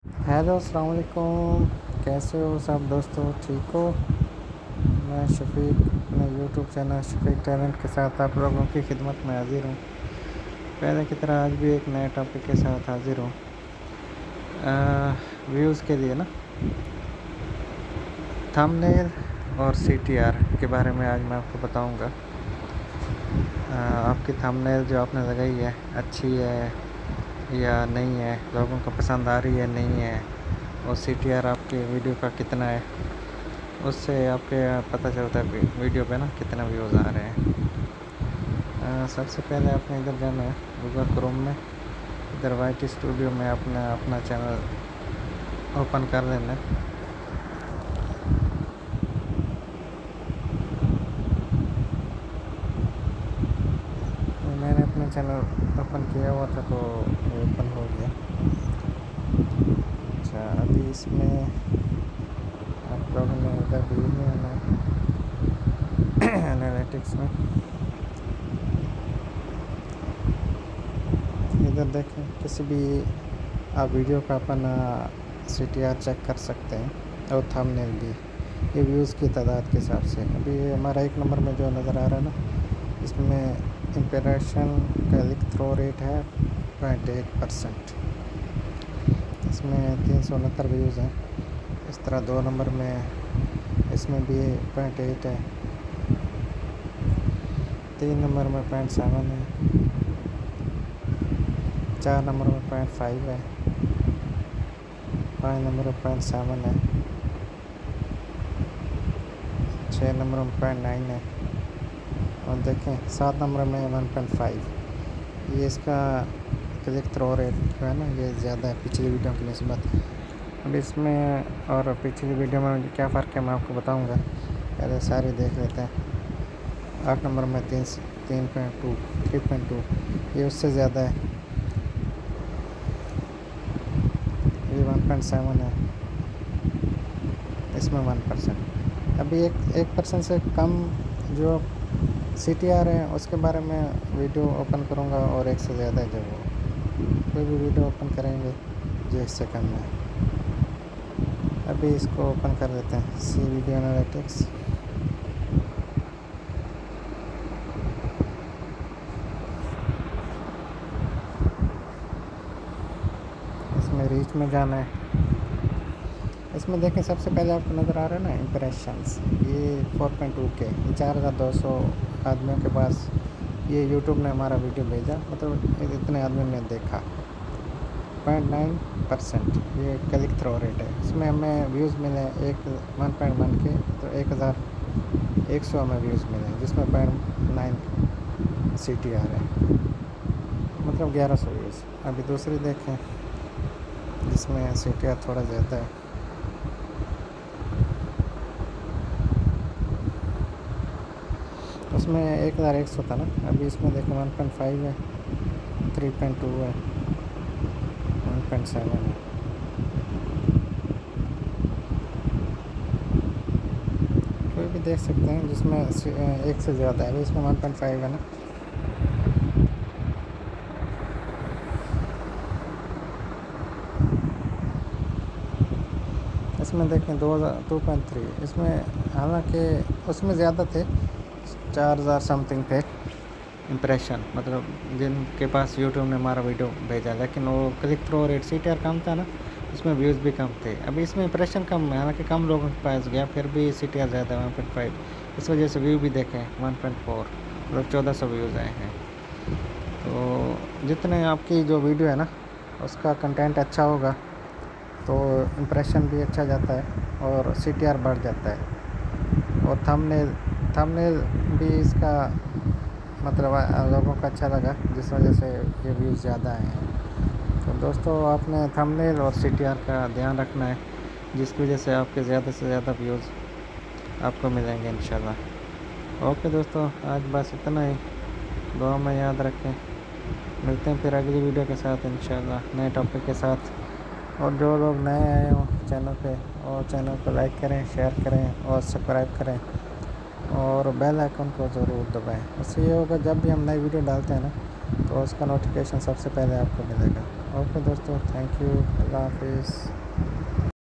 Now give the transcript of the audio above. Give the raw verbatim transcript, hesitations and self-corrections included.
Hello अस्सलाम वालेकुम। कैसे हो सब दोस्तों, ठीक हो? मैं शफीक अपने यूट्यूब चैनल शफीक टैलेंट के साथ आप लोगों की खिदमत में हाज़िर हूँ। पहले की तरह आज भी एक नए टॉपिक के साथ हाज़िर हूँ। व्यूज़ के लिए ना थंबनेल और सीटीआर के बारे में आज मैं आपको बताऊँगा। आपकी थंबनेल जो आपने लगाई है अच्छी है या नहीं है, लोगों को पसंद आ रही है नहीं है, और सीटीआर आपके वीडियो का कितना है, उससे आपके पता चलता है वीडियो पे ना कितना व्यूज़ आ रहे हैं। आ, सबसे पहले आपने इधर जाना है गूगल क्रोम में, इधर वाईटी स्टूडियो में अपना अपना चैनल ओपन कर लेना है। मैंने अपना चैनल ओपन किया हुआ था तो ओपन हो गया। अच्छा, अभी इसमें आप लोगों ने इधर व्यू में आना है एनालिटिक्स में। इधर देखें, किसी भी आप वीडियो का अपना सीटीआर चेक कर सकते हैं और थंबनेल भी, ये व्यूज़ की तादाद के हिसाब से। अभी हमारा एक नंबर में जो नज़र आ रहा है ना, इसमें इम्प्रेशन का क्लिक थ्रू रेट है पॉइंट एट परसेंट। इसमें तीन सौ उनहत्तर व्यूज़ हैं। इस तरह दो नंबर में इसमें भी पॉइंट एट है, तीन नंबर में पॉइंट सेवन है, चार नंबर में पॉइंट फाइव है, पाँच नंबर में पॉइंट सेवन है, छः नंबर में पॉइंट नाइन है, और देखें सात नंबर में वन पॉइंट फाइव। ये इसका क्लिक थ्रू रेट जो है ना, ये ज़्यादा है पिछली वीडियो की निस्बत। अब इसमें और पिछली वीडियो में क्या फ़र्क है मैं आपको बताऊंगा। पहले सारे देख लेते हैं। आठ नंबर में तीन तीन point two three point two, ये उससे ज़्यादा है। ये वन पॉइंट सेवन है, इसमें वन परसेंट। अभी एक एक परसेंट से कम जो सीटीआर है उसके बारे में वीडियो ओपन करूँगा, और एक से ज़्यादा है जब वो कोई भी वीडियो ओपन करेंगे जो इससे कम है। अभी इसको ओपन कर लेते हैं, सी वीडियो एनालिटिक्स। इसमें रीच में जाना है। इसमें देखें सबसे पहले आपको नज़र आ रहा है ना इम्प्रेशंस, ये फोर पॉइंट टू के, ये चार हज़ार दो सौ आदमियों के पास ये यूट्यूब ने हमारा वीडियो भेजा, मतलब इतने आदमियों ने देखा। पॉइंट नाइन परसेंट ये क्लिक थ्रू रेट है। इसमें हमें व्यूज़ मिले एक वन पॉइंट वन के, तो एक हज़ार एक सौ हमें व्यूज़ मिले, जिसमें point nine C T R है, मतलब ग्यारह सौ व्यूज़। अभी दूसरी देखें जिसमें सी टी आर थोड़ा ज़्यादा है। उसमें एक हज़ार एक सौ था ना, अभी इसमें देखें वन पॉइंट फाइव है, थ्री पॉइंट टू है, वन पॉइंट सेवन है। कोई भी देख सकते हैं जिसमें एक से ज़्यादा है। अभी इसमें वन पॉइंट फाइव है ना। इसमें देखें दो हज़ार टू पॉइंट थ्री, इसमें हालांकि उसमें ज़्यादा थे, चार हज़ार समथिंग थे इम्प्रेशन, मतलब जिनके पास यूट्यूब ने हमारा वीडियो भेजा, लेकिन वो click through rate C T R कम था ना, इसमें व्यूज़ भी कम थे। अभी इसमें इम्प्रेशन कम है, हालांकि कम लोगों के पास गया, फिर भी सी टी आर ज़्यादा है वन पॉइंट फाइव। इस वजह से व्यू भी देखें वन पॉइंट फोर, मतलब चौदह सौ व्यूज़ आए हैं। तो जितने आपकी जो वीडियो है ना उसका कंटेंट अच्छा होगा तो इम्प्रेशन भी अच्छा जाता है और सी टी आर बढ़ जाता है। और थंबनेल थंबनेल भी इसका मतलब लोगों को अच्छा लगा, जिस वजह से ये व्यूज़ ज़्यादा आए हैं। तो दोस्तों आपने थंबनेल और सी टी आर का ध्यान रखना है, जिसकी वजह से आपके ज़्यादा से ज़्यादा व्यूज़ आपको मिलेंगे इंशाल्लाह। ओके दोस्तों, आज बस इतना ही, दुआ में याद रखें। मिलते हैं फिर अगली वीडियो के साथ इंशाल्लाह, नए टॉपिक के साथ। और जो लोग नए आए हों चैनल पे, और चैनल को लाइक करें, शेयर करें और सब्सक्राइब करें, और बेल आइकन को ज़रूर दबाएं। उससे ये होगा जब भी हम नई वीडियो डालते हैं ना तो उसका नोटिफिकेशन सबसे पहले आपको मिलेगा। ओके दोस्तों, थैंक यू, अल्लाह हाफिज़।